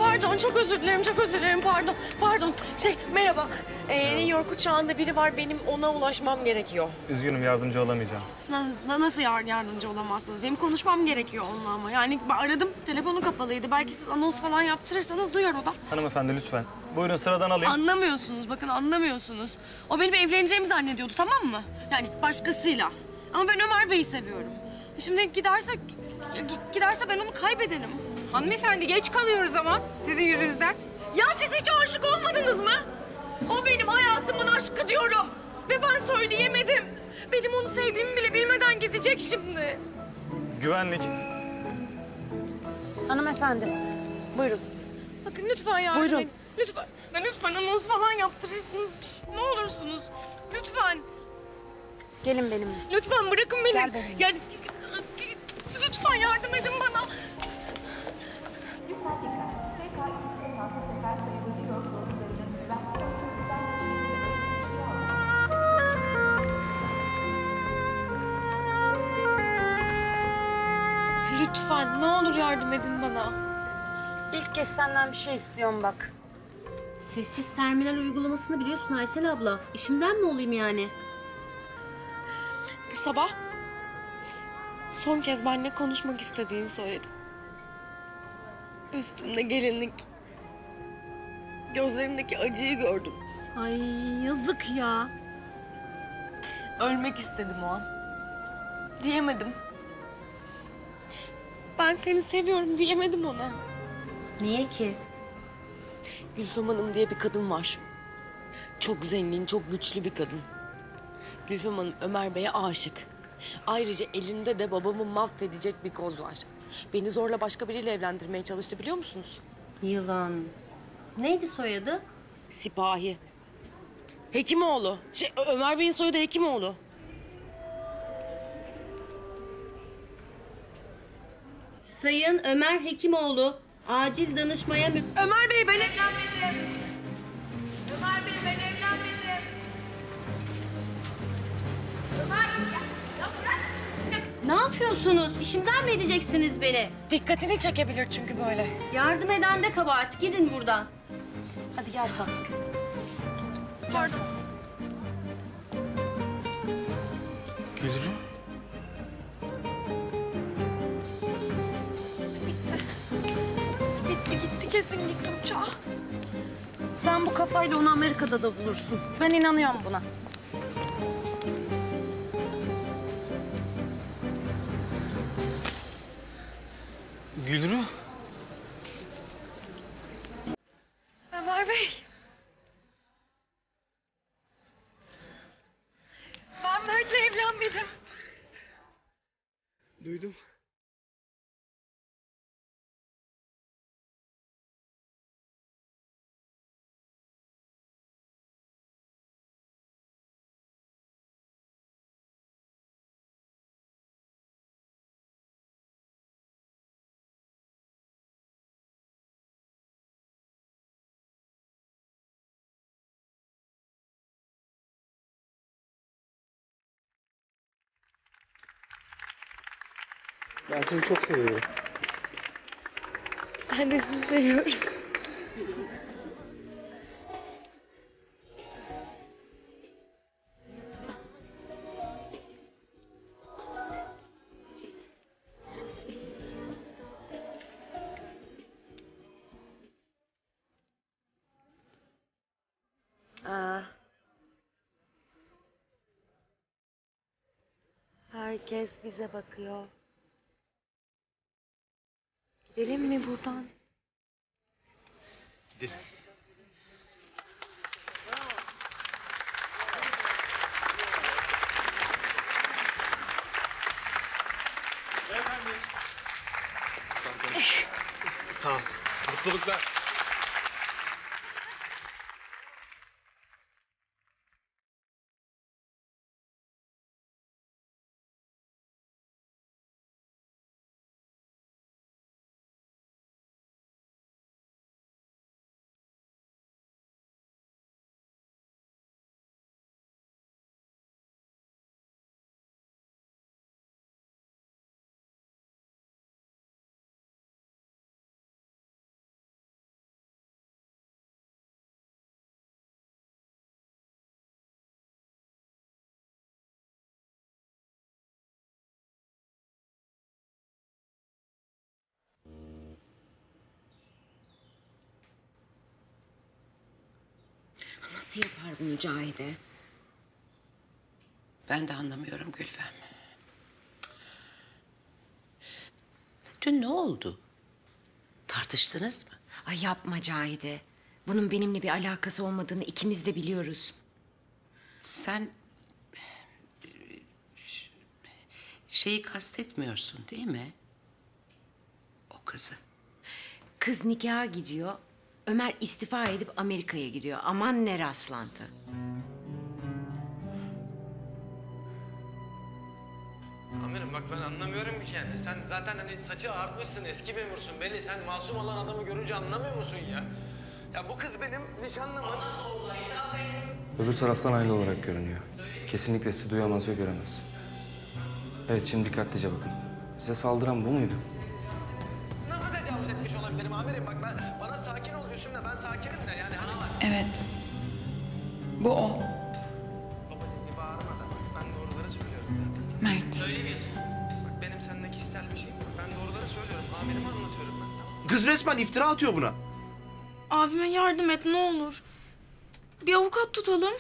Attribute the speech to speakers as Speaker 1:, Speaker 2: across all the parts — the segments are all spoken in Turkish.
Speaker 1: Pardon, çok özür dilerim, çok özür dilerim. Pardon, pardon. Merhaba. New York uçağında biri var. Benim ona ulaşmam gerekiyor.
Speaker 2: Üzgünüm, yardımcı olamayacağım.
Speaker 1: Nasıl yardımcı olamazsınız? Benim konuşmam gerekiyor onunla ama. Yani ben aradım, telefonu kapalıydı. Belki siz anons falan yaptırırsanız duyar o da.
Speaker 2: Hanımefendi lütfen. Buyurun sıradan alayım.
Speaker 1: Anlamıyorsunuz, bakın anlamıyorsunuz. O benim evleneceğimi zannediyordu, tamam mı? Yani başkasıyla. Ama ben Ömer Bey'i seviyorum. Şimdi giderse ben onu kaybederim.
Speaker 3: Hanımefendi geç kalıyoruz ama sizin yüzünüzden.
Speaker 1: Ya siz hiç aşık olmadınız mı? O benim hayatımın aşkı diyorum. Ve ben söyleyemedim. Benim onu sevdiğimi bile bilmeden gidecek şimdi.
Speaker 2: Güvenlik.
Speaker 4: Hanımefendi, buyurun.
Speaker 1: Bakın lütfen yardım
Speaker 4: Buyurun.
Speaker 1: edin. Lütfen. Lütfen anons falan yaptırırsınız bir şey. Ne olursunuz. Lütfen.
Speaker 4: Gelin benimle.
Speaker 1: Lütfen bırakın beni.
Speaker 4: Gel benimle.
Speaker 1: Ya, lütfen yardım edin bana.
Speaker 5: Lütfen dikkat. TK-206 sefer sayılı New York yolcularının güvenlik kontrolünden geçmeleri önerici olmuş.
Speaker 1: Lütfen ne olur yardım edin bana.
Speaker 4: İlk kez senden bir şey istiyorum bak.
Speaker 6: Sessiz terminal uygulamasını biliyorsun Aysel abla. İşimden mi olayım yani?
Speaker 1: Bu sabah son kez benimle konuşmak istediğini söyledi. Üstümde gelinlik. Gözlerimdeki acıyı gördüm.
Speaker 4: Ay yazık ya.
Speaker 1: Ölmek istedim o an. Diyemedim. Ben seni seviyorum diyemedim ona.
Speaker 6: Niye ki?
Speaker 1: Gülfem Hanım diye bir kadın var. Çok zengin, çok güçlü bir kadın. Gülfem Hanım Ömer Bey'e aşık. Ayrıca elinde de babamı mahvedecek bir koz var. Beni zorla başka biriyle evlendirmeye çalıştı biliyor musunuz?
Speaker 6: Yılan. Neydi soyadı?
Speaker 1: Sipahi. Hekimoğlu. Ömer Bey'in soyadı Hekimoğlu.
Speaker 6: Sayın Ömer Hekimoğlu. Acil danışmaya
Speaker 1: Ömer Bey ben evlenmedim. Ömer Bey ben evlenmedim. Ömer ya bırak.
Speaker 6: Ne yapıyorsunuz? İşimden mi edeceksiniz beni?
Speaker 1: Dikkatini çekebilir çünkü böyle.
Speaker 6: Yardım eden de kabahat. Gidin buradan.
Speaker 4: Hadi gel tatlım.
Speaker 1: Pardon.
Speaker 2: Gülru.
Speaker 1: Bitti gitti kesin gitti uçağa.
Speaker 4: Sen bu kafayla onu Amerika'da da bulursun. Ben inanıyorum buna.
Speaker 2: Gülru.
Speaker 1: Ömer Bey. Ben Mert'le evlenmedim.
Speaker 2: Duydum.
Speaker 7: Ben seni çok seviyorum.
Speaker 1: Ben de sizi seviyorum. Herkes bize bakıyor. Gidelim mi buradan?
Speaker 2: Gidelim. Sağ ol. Mutluluklar.
Speaker 7: Nasıl yapar bunu Cahide?
Speaker 8: Ben de anlamıyorum Gülfem. Dün ne oldu? Tartıştınız mı?
Speaker 7: Ay yapma Cahide. Bunun benimle bir alakası olmadığını ikimiz de biliyoruz.
Speaker 8: Sen şeyi kastetmiyorsun değil mi? O kızı.
Speaker 7: Kız nikaha gidiyor. Ömer istifa edip Amerika'ya gidiyor. Aman ne rastlantı.
Speaker 9: Amirim bak ben anlamıyorum ki yani. Sen zaten hani saçı ağartmışsın, eski memursun belli. Sen masum olan adamı görünce anlamıyor musun ya? Ya bu kız benim nişanlımın.
Speaker 10: Öbür taraftan aile olarak görünüyor. Kesinlikle sizi duyamaz ve göremez. Evet, şimdi dikkatlice bakın. Size saldıran bu muydu?
Speaker 9: Nasıl tecavüz etmiş olabilirim amirim? Bak bana sakin ol diyorsun da ben sakinim de yani hani.
Speaker 5: Evet. Bu o.
Speaker 9: Babacığım bir bağırma da bak ben doğruları söylüyorum zaten.
Speaker 5: Mert.
Speaker 9: Söylemiyorsun. Bak benim seninle kişisel bir şeyim yok. Ben doğruları söylüyorum. Amirime anlatıyorum ben. Tamam.
Speaker 11: Kız resmen iftira atıyor buna.
Speaker 12: Abime yardım et ne olur. Bir avukat tutalım.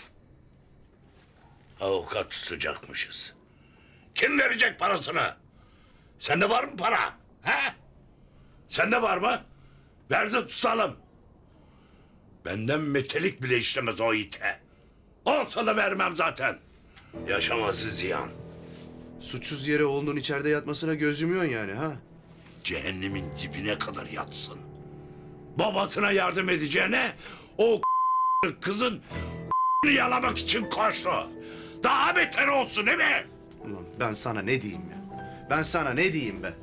Speaker 13: Avukat tutacakmışız. Kim verecek parasını? Sende var mı para? He? Sende var mı? Ver de tutalım. Benden metelik bile işlemez o ite. Olsa da vermem zaten. Yaşaması ziyan.
Speaker 11: Suçsuz yere oğlunun içeride yatmasına göz yumuyorsun yani ha?
Speaker 13: Cehennemin dibine kadar yatsın. Babasına yardım edeceğine o kızın yalamak için koştu. Daha beter olsun değil mi?
Speaker 11: Ulan ben sana ne diyeyim ya? Ben sana ne diyeyim be?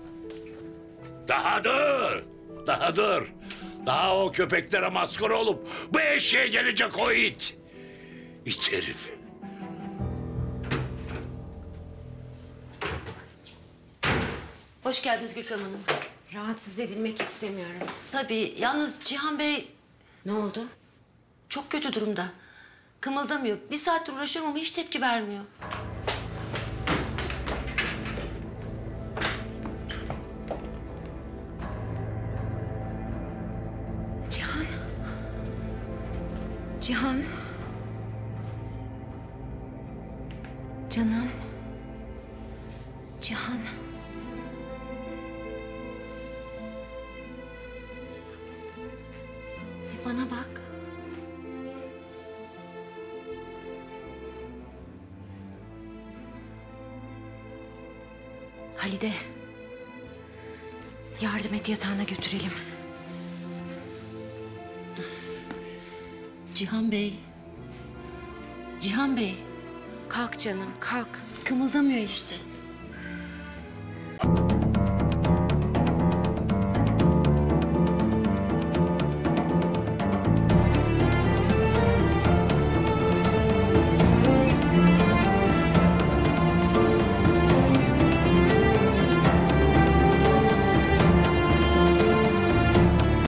Speaker 13: Daha dur. Daha dur. Daha o köpeklere maskara olup bu eşeğe gelecek o it. İt herif.
Speaker 8: Hoş geldiniz Gülfem Hanım.
Speaker 7: Rahatsız edilmek istemiyorum.
Speaker 8: Tabii, yalnız Cihan Bey
Speaker 7: Ne oldu?
Speaker 8: çok kötü durumda. Kımıldamıyor. Bir saattir uğraşıyorum ama hiç tepki vermiyor.
Speaker 7: Cihan. Cihan. Canım. Cihan. Bir bana bak. Halide. Yardım et yatağına götürelim.
Speaker 8: Cihan Bey. Cihan Bey.
Speaker 7: Kalk canım kalk.
Speaker 8: Kımıldamıyor işte.